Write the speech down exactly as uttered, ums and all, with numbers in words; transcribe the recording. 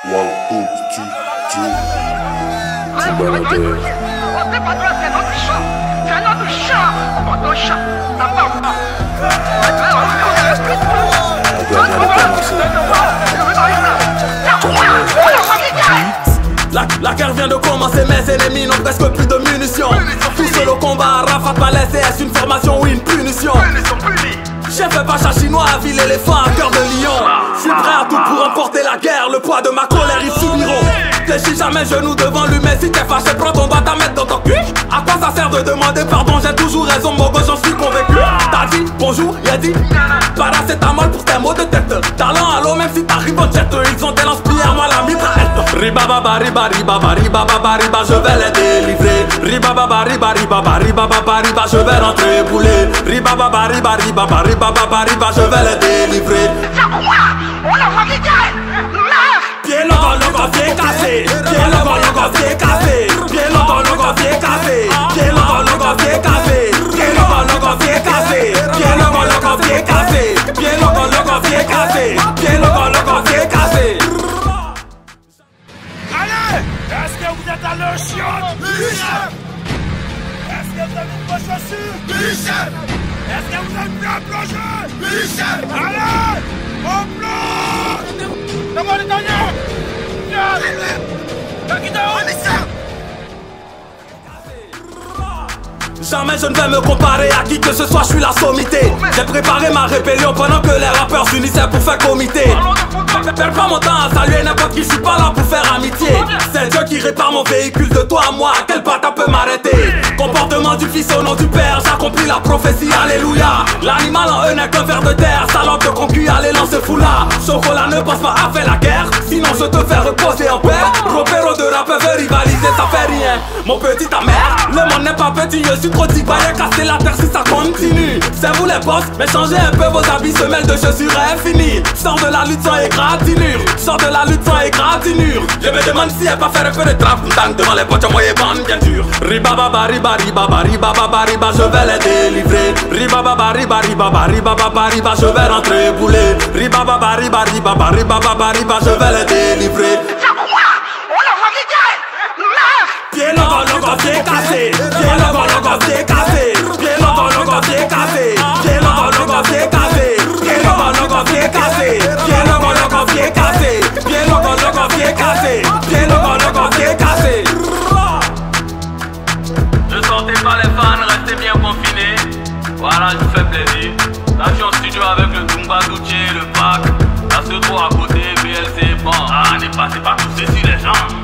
Wow, oh, tu, tu, tu baladais. C'est pas toi, c'est notre chat. C'est notre chat. Notre chat. Ça part pas. La, la guerre vient de commencer, mes ennemis n'ont presque plus de munitions. Tout seul au combat, Rafat Palais, est-ce une formation ou une punition? J'ai fait pacha chinois, ville éléphant, à cœur de lion. Je suis prêt à tout pour emporter la guerre, le poids de ma colère ils subiront. Fléchis jamais genou devant lui, mais si t'es fâché, prends ton doigt à mettre dans ton cul. À quoi ça sert de demander pardon, j'ai toujours raison, mon gars, j'en suis convaincu. T'as dit bonjour, y'a dit paracétamol pour tes maux de tête. Talent à l'eau, même si t'arrives en jet, ils ont des lance-pierres, moi la mitraillette. Riba baba riba riba riba baba riba, je vais les délivrer. Riba baba riba riba riba baba riba, je vais rentrer bouler. Riba baba riba riba riba baba riba, je vais les délivrer. On l'a validé. Pied logo logo pied cassé. Pied logo logo pied cassé. Pied logo logo pied cassé. Pied logo logo pied cassé. Pied logo logo pied cassé. Pied logo logo pied cassé. Pied logo logo pied cassé. Pied logo logo pied cassé. Allez! Est-ce que vous êtes à le chiotte? Michel! Est-ce que vous avez une poche chaussure? Michel! Est-ce que vous êtes bien plongé? Michel! Allez! On plonge! Comment les derniers? Michel! Michel! Jamais je ne vais me comparer à qui que ce soit, je suis la sommité. J'ai préparé ma rébellion pendant que les rappeurs s'unissaient pour faire comité. Perds pas mon temps à saluer n'importe qui, je suis pas là pour faire amitié. C'est Dieu qui répare mon véhicule, de toi à moi, quel bâtard peut m'arrêter? Comportement du fils au nom du père, j'accomplis la prophétie, alléluia. L'animal en eux n'est qu'un ver de terre, salope de concu, allez lance foulard. Chocolat ne pense pas à faire la guerre, sinon je te fais reposer en paix. Ropero de rap veut rivaliser, ça fait rien. Mon petit ta mère, le monde n'est pas petit, je suis trop dit, bah y'a casser la terre si ça continue. C'est vous les boss, mais changez un peu vos habits, semelles de chaussures infinies. Sors de la lutte sans égratignure, sors de la lutte sans égratignure. Je me demande si elle va faire un peu de trap devant les potes, moi et bande bien dur. Riba baba riba riba riba baba riba, je vais les délivrer. Riba baba riba riba riba baba riba, je vais rentrer bouler. Riba baba riba riba riba baba riba, je vais les délivrer. Pied logo logo pied cassé. Pied logo logo pied cassé. Pied logo logo pied cassé. Pied logo logo pied cassé. Pied logo logo pied cassé. Pied logo logo pied cassé. Pied logo logo pied cassé. Pied logo logo pied cassé. Ne sortez pas les fans, restez bien confinés. Voilà, je vous fais plaisir. Là je suis en studio avec le Dumba Douche, le pack. Là se trouve à côté, B L C, bon. Ah, n'est passé par tous ces les gens.